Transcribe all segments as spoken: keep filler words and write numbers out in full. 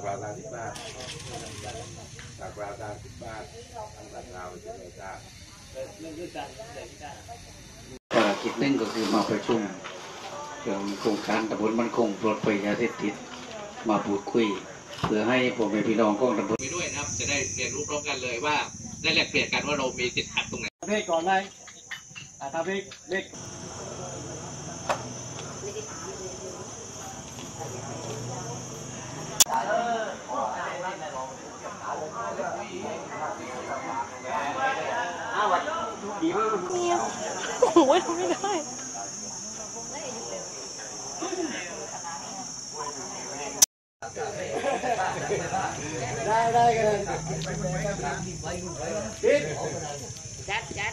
ราตาสิบบาทจากราตาสิบบาททำตัดราวจะได้จ้าภารกิจหนึ่งก็คือมาประชุมเรื่องโครงการตำบลมั่นคงปลอดภัยยาเสพติดมาพูดคุยเพื่อให้พ่อแม่พี่น้องของตำบลไปด้วยนะครับจะได้เรียนรู้พร้อมกันเลยว่าได้แลกเปลี่ยนกันว่าเรามีติดขัดตรงไหนเบรกก่อนเลยอ่าตาเบรกเบรกอ้าวดีมากเนี่ยโอ้ยทำไม่ได้ได้ได้กันจัดจัด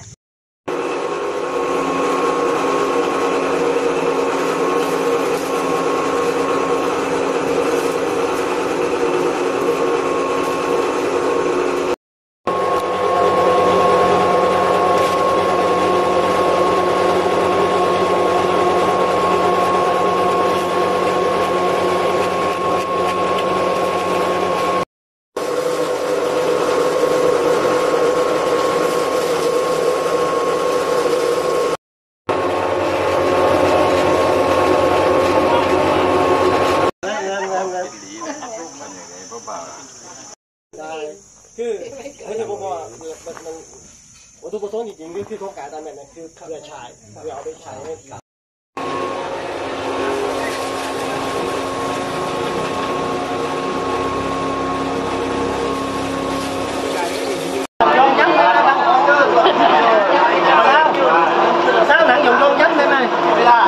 คือไม่ใช่ผมว่ามันมันวัตถุประสงค์จริงๆคือโครงการตามแบบนั้นคือเพื่อใช้เพื่อเอาไปใช้ให้กับสร้างหนังอย่างลงยันได้ไหมไม่ได้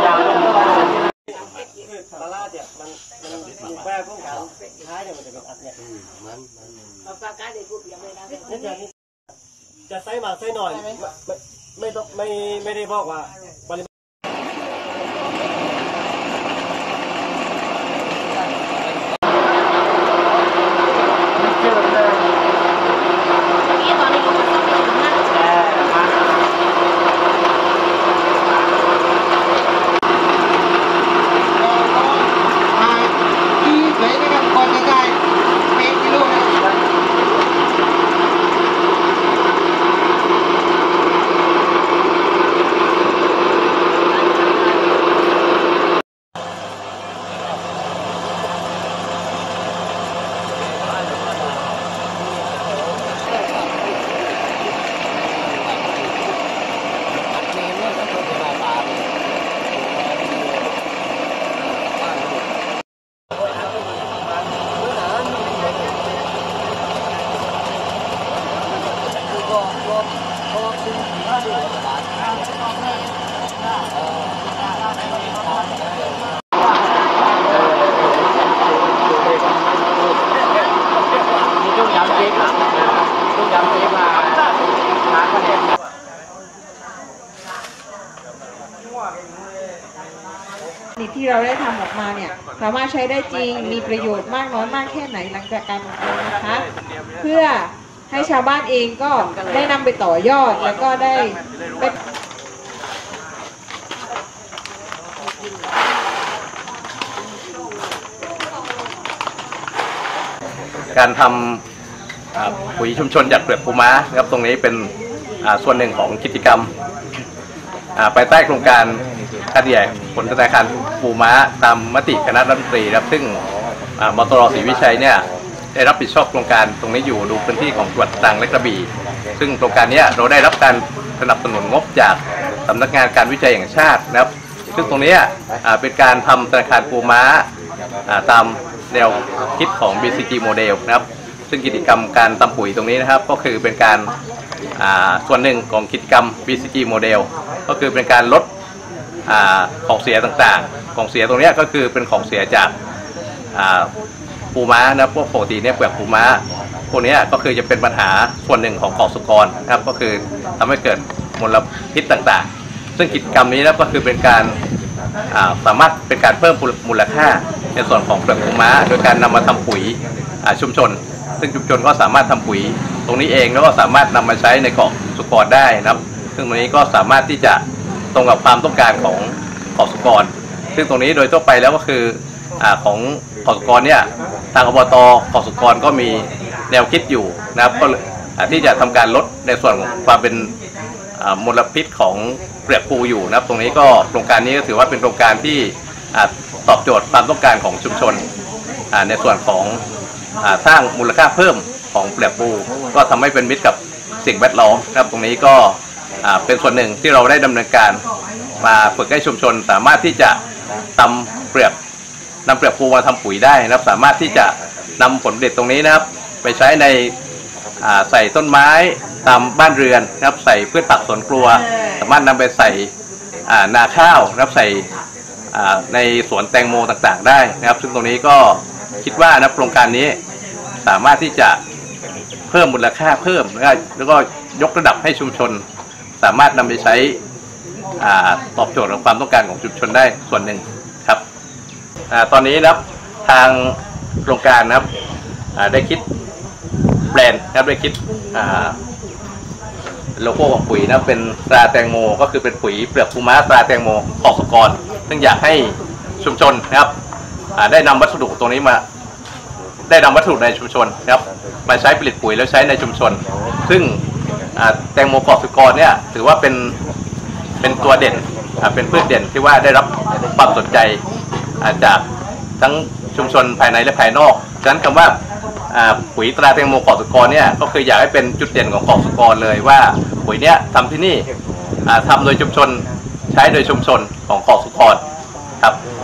ตลาดเนี่ยมันมันรูปแบบของการท้ายเนี่ยมันจะเป็นอัดเนี่ยมันเอาปากกาเด็กพูดยังไม่ได้จะใส่มาใส่หน่อยไม่ไม่ต้องไม่ไม่ได้บอกว่าปริมาณที่เราได้ทำออกมาเนี่ยสามารถใช้ได้จริงมีประโยชน์มากน้อยมากแค่ไหนหลังจากการอบรมนะคะเพื่อให้ชาวบ้านเองก็ได้นำไปต่อยอดแล้วก็ได้ไปการทำปุ๋ยชุมชนจากเปลือกปูม้านะครับตรงนี้เป็นส่วนหนึ่งของกิจกรรมภายใต้โครงการการใหญ่ผลธนาคารปูม้าตามมติคณะรัฐมนตรีครับซึ่งมตร.ศรีวิชัยเนี่ยได้รับผิดชอบโครงการตรงนี้อยู่ดูพื้นที่ของจังหวัดตรังและกระบี่ซึ่งโครงการนี้เราได้รับการสนับสนุนงบจากสำนักงานการวิจัยแห่งชาตินะครับซึ่งตรงนี้เป็นการทำธนาคารปูม้าตามแนวคิดของ บี ซี จี โมเดลนะครับซึ่งกิจกรรมการทำปุ๋ยตรงนี้นะครับก็คือเป็นการส่วนหนึ่งของกิจกรรม บี ซี จี โมเดลก็คือเป็นการลดของเสียต่างๆของเสียตรงนี้ก็คือเป็นของเสียจากปูม้านะพวกปกติเนี่ยเปลือกปูม้าพวกนี้ก็คือจะเป็นปัญหาส่วนหนึ่งของเกษตรกรนะครับก็คือทำให้เกิดมลพิษต่างๆซึ่งกิจกรรมนี้นะก็คือเป็นการสามารถเป็นการเพิ่มมูลค่าในส่วนของเปลือกปูม้าโดยการนำมาทำปุ๋ยชุมชนซึ่งชุมชนก็สามารถทำปุ๋ยตรงนี้เองแล้วก็สามารถนำมาใช้ในเกษตรกรได้นะครับซึ่งตรงนี้ก็สามารถที่จะตรงกับความต้องการของเกษตรกรซึ่งตรงนี้โดยทั่วไปแล้วก็คืออ่าของกสกรเนี่ยทางอบตกสกรก็มีแนวคิดอยู่นะครับก็ที่จะทำการลดในส่วนของความเป็นมลพิษของเปลือกปูอยู่นะครับตรงนี้ก็โครงการนี้ก็ถือว่าเป็นโครงการที่ตอบโจทย์ความต้องการของชุมชนในส่วนของสร้างมูลค่าเพิ่มของเปลือกปูก็ทำให้เป็นมิตรกับสิ่งแวดล้อมนะครับตรงนี้ก็เป็นส่วนหนึ่งที่เราได้ดำเนินการมาฝึกให้ชุมชนสามารถที่จะตำเปลือกนำเปลือกปูมาทำปุ๋ยได้นะครับสามารถที่จะนำผลผลิตตรงนี้นะครับไปใช้ในใส่ต้นไม้ตามบ้านเรือนนะครับใส่พืชผักสวนครัวสามารถนำไปใส่นาข้าวนะครับใส่ในสวนแตงโมต่างๆได้นะครับซึ่งตรงนี้ก็คิดว่านะโครงการนี้สามารถที่จะเพิ่มมูลค่าเพิ่มแล้วก็ยกระดับให้ชุมชนสามารถนำไปใช้ตอบโจทย์ของความต้องการของชุมชนได้ส่วนหนึ่งครับตอนนี้นะครับทางโครงการนะครับได้คิดแบรนด์นะครับได้คิดโลโก้ของปุ๋ยนะเป็นตราแตงโมก็คือเป็นปุ๋ยเปลือกปูม้าตราแตงโมกสกรซึ่งอยากให้ชุมชนนะครับได้นำวัสดุตรงนี้มาได้นำวัสดุในชุมชนนะครับมาใช้ผลิตปุ๋ยแล้วใช้ในชุมชนซึ่งแตงโมกสกรเนี่ยถือว่าเป็นเป็นตัวเด่นเป็นพืชเด่นที่ว่าได้รับความสนใจจากทั้งชุมชนภายในและภายนอกฉะนั้นคำว่าปุ๋ยตราแตงโมกสกรเนี่ยก็คืออยากให้เป็นจุดเด่นของกสกรเลยว่าปุ๋ยเนี้ยทำที่นี่ทำโดยชุมชนใช้โดยชุมชนของกสกรครับ